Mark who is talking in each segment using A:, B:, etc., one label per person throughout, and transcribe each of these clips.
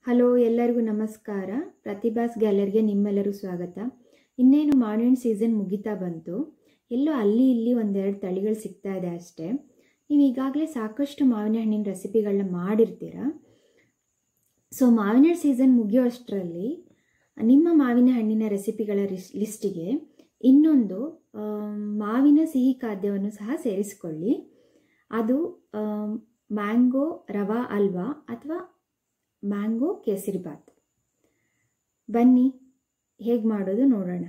A: Hello, ಎಲ್ಲರಿಗೂ ನಮಸ್ಕಾರ. ಪ್ರತಿಭಾಸ್ ಗ್ಯಾಲರಿಗೆ ನಿಮ್ಮೆಲ್ಲರೂ ಸ್ವಾಗತ. ಇನ್ನೇನು ಮಾವಿನ ಹಣ್ಣು ಸೀಸನ್ ಮುಗಿತಾ ಬಂತು. ಎಲ್ಲೋ ಅಲ್ಲಿ ಇಲ್ಲಿ ಒಂದೆರಡು ತಳಿಗಳು ಸಿಗ್ತಾ ಇದೆ ಅಷ್ಟೇ. ನೀವು ಈಗಾಗಲೇ ಸಾಕಷ್ಟು ಮಾವಿನ ಹಣ್ಣಿನ ರೆಸಿಪಿಗಳನ್ನ ಮಾಡಿರ್ತೀರ. ಸೊ ಮಾವಿನ ಹಣ್ಣು ಸೀಸನ್ ಮುಗಿಯೋ ಅಷ್ಟರಲ್ಲಿ ನಿಮ್ಮ ಮಾವಿನ ಹಣ್ಣಿನ ರೆಸಿಪಿಗಳ ಲಿಸ್ಟಿಗೆ ಇನ್ನೊಂದು ಮಾವಿನ ಸಿಹಿ ಖಾದ್ಯವನ್ನು ಸಹ ಸೇರಿಸಿಕೊಳ್ಳಿ. ಅದು ಮ್ಯಾಂಗೋ ರವಾ ಹಲ್ವಾ ಅಥವಾ ಮ್ಯಾಂಗೋ ಕೇಸರಿಬಾತ್. ಬನ್ನಿ ಹೇಗೆ ಮಾಡೋದು ನೋಡೋಣ.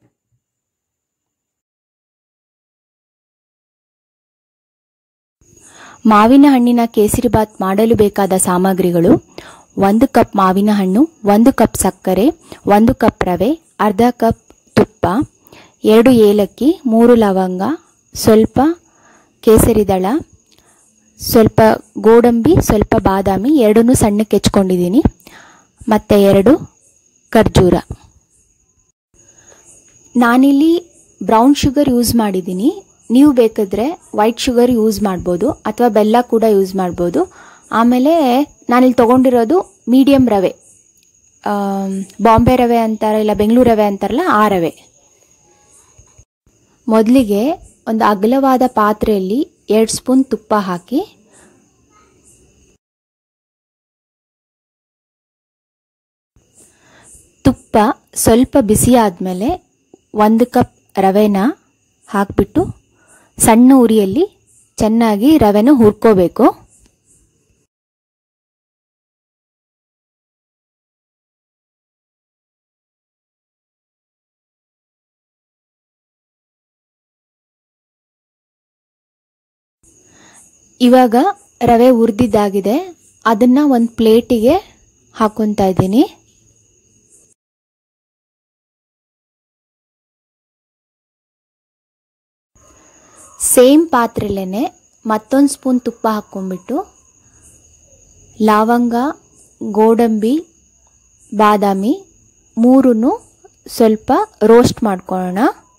B: ಮಾವಿನ ಹಣ್ಣಿನ ಕೇಸರಿಬಾತ್ ಮಾಡಲು ಬೇಕಾದ ಸಾಮಗ್ರಿಗಳು: 1 ಕಪ್ ಮಾವಿನ ಹಣ್ಣು, 1 ಕಪ್ ಸಕ್ಕರೆ, 1 ಕಪ್ ರವೆ, ಅರ್ಧ ಕಪ್ ತುಪ್ಪ, 2 ಏಲಕ್ಕಿ, 3 ಲವಂಗ, ಸ್ವಲ್ಪ ಕೇಸರಿ ದಳ, ಸ್ವಲ್ಪ ಗೋಡಂಬಿ, ಸ್ವಲ್ಪ ಬಾದಾಮಿ, ಎರಡನ್ನೂ ಸಣ್ಣಕ್ಕೆ ಹೆಚ್ಕೊಂಡಿದ್ದೀನಿ, ಮತ್ತು 2 ಖರ್ಜೂರ. ನಾನಿಲ್ಲಿ ಬ್ರೌನ್ ಶುಗರ್ ಯೂಸ್ ಮಾಡಿದ್ದೀನಿ. ನೀವು ಬೇಕಾದರೆ ವೈಟ್ ಶುಗರ್ ಯೂಸ್ ಮಾಡ್ಬೋದು ಅಥವಾ ಬೆಲ್ಲ ಕೂಡ ಯೂಸ್ ಮಾಡ್ಬೋದು. ಆಮೇಲೆ ನಾನಿಲ್ಲಿ ತೊಗೊಂಡಿರೋದು ಮೀಡಿಯಮ್ ರವೆ, ಬಾಂಬೆ ರವೆ ಅಂತಾರೆ ಇಲ್ಲ ಬೆಂಗಳೂರು ರವೆ ಅಂತಾರಲ್ಲ ಆ ರವೆ. ಮೊದಲಿಗೆ ಒಂದು ಅಗಲವಾದ ಪಾತ್ರೆಯಲ್ಲಿ 2 ಸ್ಪೂನ್ ತುಪ್ಪ ಹಾಕಿ ತುಪ್ಪ ಸ್ವಲ್ಪ ಬಿಸಿ ಆದಮೇಲೆ 1 ಕಪ್ ರವೆನ ಹಾಕಿಬಿಟ್ಟು ಸಣ್ಣ ಉರಿಯಲ್ಲಿ ಚೆನ್ನಾಗಿ ರವೆನ ಹುರ್ಕೋಬೇಕು. ಇವಾಗ ರವೆ ಹುರಿದಿದ್ದಾಗಿದೆ, ಅದನ್ನು ಒಂದು ಪ್ಲೇಟಿಗೆ ಹಾಕೊತಾ ಇದ್ದೀನಿ. ಸೇಮ್ ಪಾತ್ರೆಯಲ್ಲೇ ಮತ್ತೊಂದು ಸ್ಪೂನ್ ತುಪ್ಪ ಹಾಕ್ಕೊಂಡ್ಬಿಟ್ಟು ಲವಂಗ, ಗೋಡಂಬಿ, ಬಾದಾಮಿ ಮೂರನ್ನು ಸ್ವಲ್ಪ ರೋಸ್ಟ್ ಮಾಡ್ಕೊಳ್ಳೋಣ.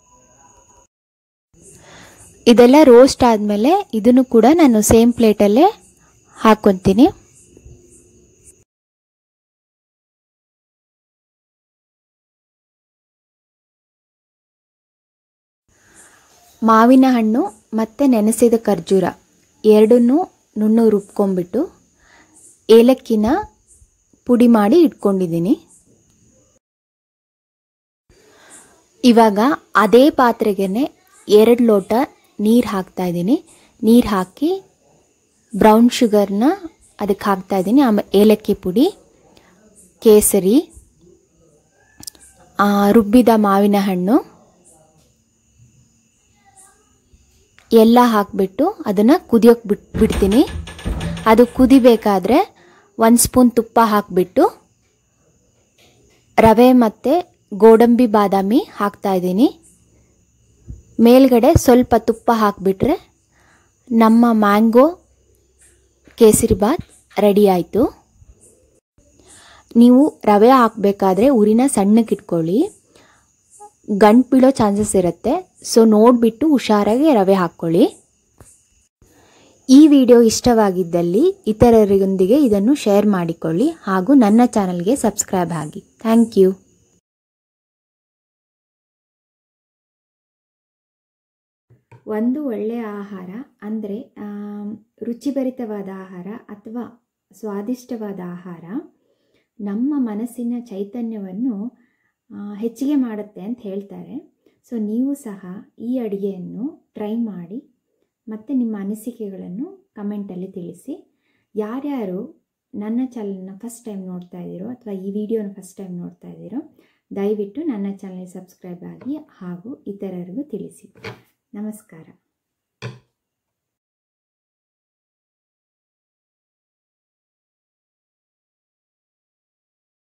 B: ಇದೆಲ್ಲ ರೋಸ್ಟ್ ಆದಮೇಲೆ ಇದನ್ನು ಕೂಡ ನಾನು ಸೇಮ್ ಪ್ಲೇಟಲ್ಲೇ ಹಾಕ್ಕೊತೀನಿ. ಮಾವಿನ ಹಣ್ಣು ಮತ್ತು ನೆನೆಸಿದ ಖರ್ಜೂರ ಎರಡನ್ನೂ ನುಣ್ಣಗೆ ರುಬ್ಕೊಂಡ್ಬಿಟ್ಟು ಏಲಕ್ಕಿನ ಪುಡಿ ಮಾಡಿ ಇಟ್ಕೊಂಡಿದ್ದೀನಿ. ಇವಾಗ ಅದೇ ಪಾತ್ರೆಗೆ 2 ಲೋಟ ನೀರು ಹಾಕ್ತಾಯಿದ್ದೀನಿ. ನೀರು ಹಾಕಿ ಬ್ರೌನ್ ಶುಗರ್ನ ಅದಕ್ಕೆ ಹಾಕ್ತಾಯಿದ್ದೀನಿ. ಆಮೇಲೆ ಏಲಕ್ಕಿ ಪುಡಿ, ಕೇಸರಿ, ರುಬ್ಬಿದ ಮಾವಿನ ಹಣ್ಣು ಎಲ್ಲ ಹಾಕಿಬಿಟ್ಟು ಅದನ್ನು ಕುದಿಯೋಕ್ಕೆ ಬಿಡ್ತೀನಿ. ಅದು ಕುದಿಬೇಕಾದ್ರೆ 1 ಸ್ಪೂನ್ ತುಪ್ಪ ಹಾಕಿಬಿಟ್ಟು ರವೆ ಮತ್ತು ಗೋಡಂಬಿ ಬಾದಾಮಿ ಹಾಕ್ತಾಯಿದ್ದೀನಿ. ಮೇಲ್ಗಡೆ ಸ್ವಲ್ಪ ತುಪ್ಪ ಹಾಕಿಬಿಟ್ರೆ ನಮ್ಮ ಮ್ಯಾಂಗೋ ಕೇಸರಿಬಾತ್ ರೆಡಿ ಆಯಿತು. ನೀವು ರವೆ ಹಾಕಬೇಕಾದ್ರೆ ಉರಿನ ಸಣ್ಣಕ್ಕೆ ಇಟ್ಕೊಳ್ಳಿ, ಗಂಟು ಬೀಳೋ ಚಾನ್ಸಸ್ ಇರುತ್ತೆ. ಸೊ ನೋಡಿಬಿಟ್ಟು ಹುಷಾರಾಗಿ ರವೆ ಹಾಕ್ಕೊಳ್ಳಿ. ಈ ವಿಡಿಯೋ ಇಷ್ಟವಾಗಿದ್ದಲ್ಲಿ ಇತರರೊಂದಿಗೆ ಇದನ್ನು ಶೇರ್ ಮಾಡಿಕೊಳ್ಳಿ ಹಾಗೂ ನನ್ನ ಚಾನಲ್ಗೆ ಸಬ್ಸ್ಕ್ರೈಬ್ ಆಗಿ. Thank you.
A: ಒಂದು ಒಳ್ಳೆಯ ಆಹಾರ ಅಂದರೆ ರುಚಿಭರಿತವಾದ ಆಹಾರ ಅಥವಾ ಸ್ವಾದಿಷ್ಟವಾದ ಆಹಾರ ನಮ್ಮ ಮನಸ್ಸಿನ ಚೈತನ್ಯವನ್ನು ಹೆಚ್ಚಿಗೆ ಮಾಡುತ್ತೆ ಅಂತ ಹೇಳ್ತಾರೆ. ಸೊ ನೀವು ಸಹ ಈ ಅಡುಗೆಯನ್ನು ಟ್ರೈ ಮಾಡಿ ಮತ್ತು ನಿಮ್ಮ ಅನಿಸಿಕೆಗಳನ್ನು ಕಮೆಂಟಲ್ಲಿ ತಿಳಿಸಿ. ಯಾರ್ಯಾರು ನನ್ನ ಚಾನಲ್ನ ಫಸ್ಟ್ ಟೈಮ್ ನೋಡ್ತಾ ಇದ್ದೀರೋ ಅಥವಾ ಈ ವಿಡಿಯೋನ ಫಸ್ಟ್ ಟೈಮ್ ನೋಡ್ತಾ ಇದ್ದೀರೋ ದಯವಿಟ್ಟು ನನ್ನ ಚಾನಲ್ಗೆ ಸಬ್ಸ್ಕ್ರೈಬ್ ಆಗಿ ಹಾಗೂ ಇತರರಿಗೂ ತಿಳಿಸಿ. ನಮಸ್ಕಾರ.